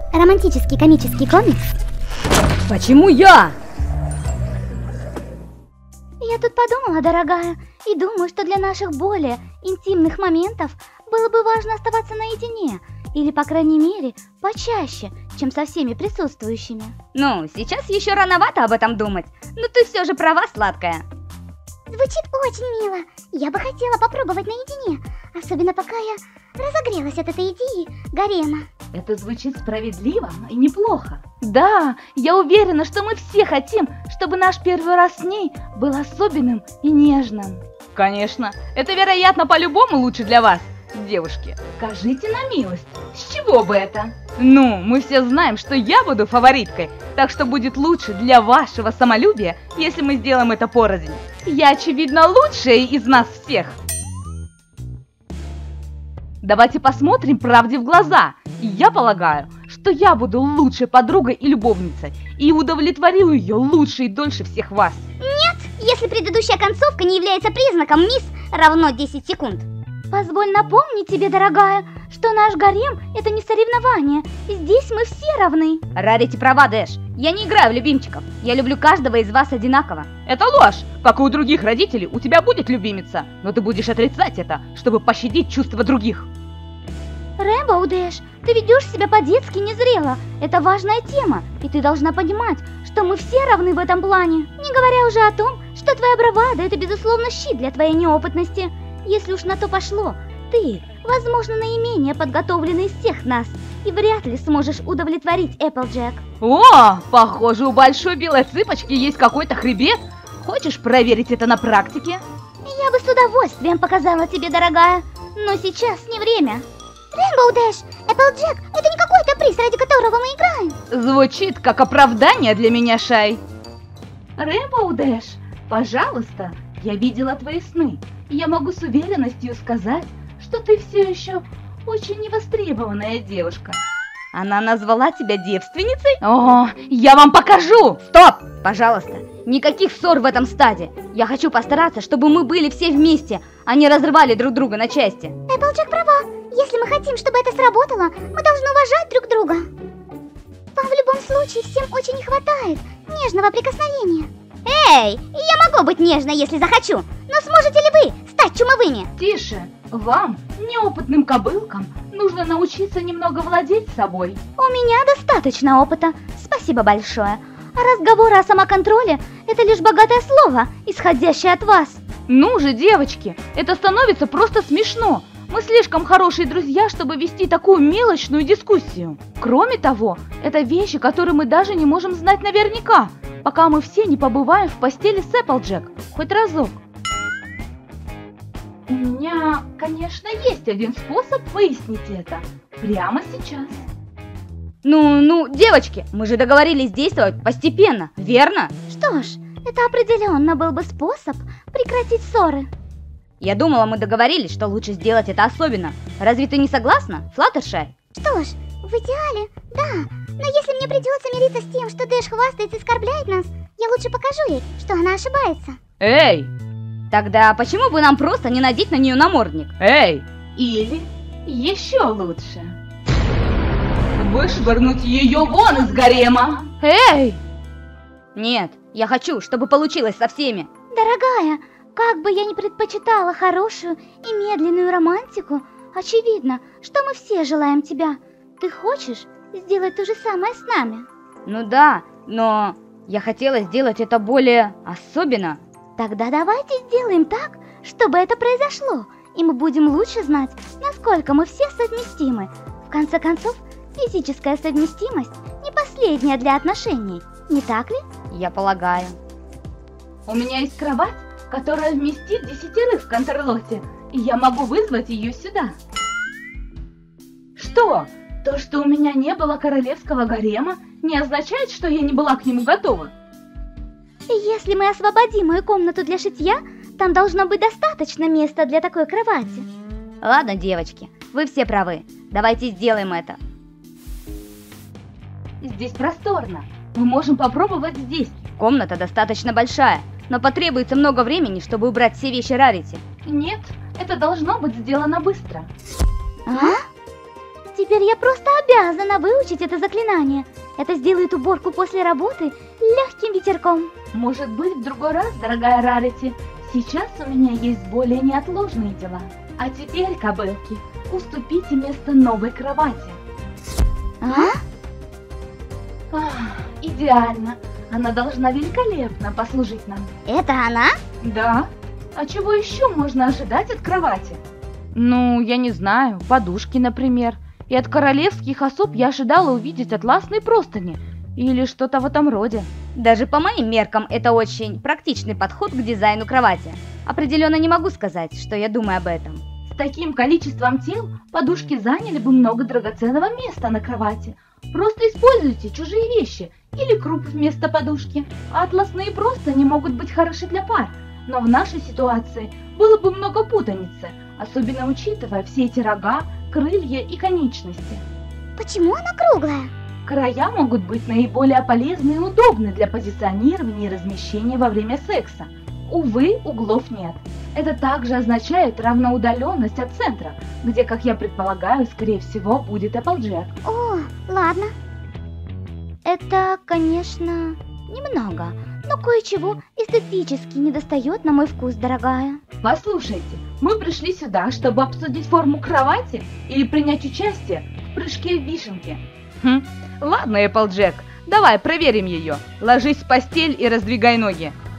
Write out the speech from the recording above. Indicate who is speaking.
Speaker 1: романтический комический комикс?
Speaker 2: Почему я?
Speaker 1: Я тут подумала, дорогая, и думаю, что для наших более интимных моментов было бы важно оставаться наедине, или, по крайней мере, почаще, чем со всеми присутствующими.
Speaker 2: Ну, сейчас еще рановато об этом думать, но ты все же права, сладкая.
Speaker 1: Звучит очень мило. Я бы хотела попробовать наедине, особенно пока я разогрелась от этой идеи гарема.
Speaker 3: Это звучит справедливо и неплохо. Да, я уверена, что мы все хотим, чтобы наш первый раз с ней был особенным и нежным. Конечно, это, вероятно, по-любому лучше для вас, девушки. Скажите на милость, с чего бы это? Ну, мы все знаем, что я буду фавориткой, так что будет лучше для вашего самолюбия, если мы сделаем это порознь. Я, очевидно, лучшая из нас всех. Давайте посмотрим правде в глаза. И я полагаю, что я буду лучшей подругой и любовницей, и удовлетворю ее лучше и дольше всех вас.
Speaker 1: Нет, если предыдущая концовка не является признаком мисс равно 10 секунд. Позволь напомнить тебе, дорогая, что наш гарем – это не соревнование, и здесь мы все равны.
Speaker 2: Рарити права, Дэш. Я не играю в любимчиков. Я люблю каждого из вас одинаково.
Speaker 3: Это ложь. Как и у других родителей, у тебя будет любимица, но ты будешь отрицать это, чтобы пощадить чувства других.
Speaker 1: Рэмбоу Дэш, ты ведешь себя по-детски незрело. Это важная тема, и ты должна понимать, что мы все равны в этом плане. Не говоря уже о том, что твоя бравада – это, безусловно, щит для твоей неопытности. Если уж на то пошло, ты, возможно, наименее подготовленный из всех нас, и вряд ли сможешь удовлетворить Эпплджек.
Speaker 3: О, похоже, у большой белой цыпочки есть какой-то хребет. Хочешь проверить это на практике?
Speaker 1: Я бы с удовольствием показала тебе, дорогая, но сейчас не время. Рэмбоу Дэш, Эпплджек – это не какой-то приз, ради которого мы играем.
Speaker 3: Звучит как оправдание для меня, Шай. Рэмбоу Дэш, пожалуйста, я видела твои сны. Я могу с уверенностью сказать, что ты все еще очень невостребованная девушка.
Speaker 2: Она назвала тебя девственницей?
Speaker 3: О, я вам покажу!
Speaker 2: Стоп! Пожалуйста, никаких ссор в этом стаде. Я хочу постараться, чтобы мы были все вместе, а не разрывали друг друга на части.
Speaker 1: Эпплджек права. Если мы хотим, чтобы это сработало, мы должны уважать друг друга. Вам в любом случае всем очень не хватает нежного прикосновения. Эй, я могу быть нежной, если захочу, но сможете ли вы стать чумовыми?
Speaker 3: Тише, вам, неопытным кобылкам, нужно научиться немного владеть собой.
Speaker 1: У меня достаточно опыта, спасибо большое. А разговоры о самоконтроле – это лишь богатое слово, исходящее от вас.
Speaker 3: Ну же, девочки, это становится просто смешно. Мы слишком хорошие друзья, чтобы вести такую мелочную дискуссию. Кроме того, это вещи, которые мы даже не можем знать наверняка, пока мы все не побываем в постели с Эпплджек хоть разок. У меня, конечно, есть один способ выяснить это прямо сейчас.
Speaker 2: Ну, девочки, мы же договорились действовать постепенно, верно?
Speaker 1: Что ж, это определенно был бы способ прекратить ссоры.
Speaker 2: Я думала, мы договорились, что лучше сделать это особенно. Разве ты не согласна, Флаттершай?
Speaker 1: Что ж, в идеале, да. Но если мне придется мириться с тем, что Дэш хвастается и оскорбляет нас, я лучше покажу ей, что она ошибается.
Speaker 3: Эй!
Speaker 2: Тогда почему бы нам просто не надеть на нее намордник?
Speaker 3: Эй! Или еще лучше вышвырнуть ее вон из гарема! Эй!
Speaker 2: Нет, я хочу, чтобы получилось со всеми.
Speaker 1: Дорогая, как бы я ни предпочитала хорошую и медленную романтику, очевидно, что мы все желаем тебя. Ты хочешь сделать то же самое с нами?
Speaker 2: Ну да, но я хотела сделать это более особенно.
Speaker 1: Тогда давайте сделаем так, чтобы это произошло, и мы будем лучше знать, насколько мы все совместимы. В конце концов, физическая совместимость не последняя для отношений, не так ли?
Speaker 2: Я полагаю.
Speaker 3: У меня есть кровать, которая вместит 10 в Контрлоте, и я могу вызвать ее сюда. Что? То, что у меня не было королевского гарема, не означает, что я не была к нему готова.
Speaker 1: Если мы освободим мою комнату для шитья, там должно быть достаточно места для такой кровати.
Speaker 2: Ладно, девочки, вы все правы. Давайте сделаем это.
Speaker 3: Здесь просторно. Мы можем попробовать здесь.
Speaker 2: Комната достаточно большая, но потребуется много времени, чтобы убрать все вещи Рарити.
Speaker 3: Нет, это должно быть сделано быстро.
Speaker 1: А? теперь я просто обязана выучить это заклинание. Это сделает уборку после работы легким ветерком.
Speaker 3: Может быть, в другой раз, дорогая Рарити. Сейчас у меня есть более неотложные дела. А теперь, кобылки, уступите место новой кровати.
Speaker 1: А?
Speaker 3: Идеально. Она должна великолепно послужить нам.
Speaker 1: Это она?
Speaker 3: Да. А чего еще можно ожидать от кровати? Ну, я не знаю, подушки, например. И от королевских особ я ожидала увидеть атласные простыни. Или что-то в этом роде.
Speaker 2: Даже по моим меркам это очень практичный подход к дизайну кровати. Определенно не могу сказать, что я думаю об этом.
Speaker 3: С таким количеством тел подушки заняли бы много драгоценного места на кровати. Просто используйте чужие вещи или круп вместо подушки. Атласные простыни могут быть хороши для пар, но в нашей ситуации было бы много путаницы, особенно учитывая все эти рога, крылья и конечности.
Speaker 1: Почему она круглая?
Speaker 3: Края могут быть наиболее полезны и удобны для позиционирования и размещения во время секса. Увы, углов нет. Это также означает равноудаленность от центра, где, как я предполагаю, скорее всего, будет Эпплджек.
Speaker 1: О, ладно. Это, конечно, немного, но кое-чего эстетически недостает на мой вкус, дорогая.
Speaker 3: Послушайте, мы пришли сюда, чтобы обсудить форму кровати или принять участие в прыжке в вишенке.
Speaker 2: Ладно, Эпплджек, давай проверим ее. Ложись в постель и раздвигай ноги.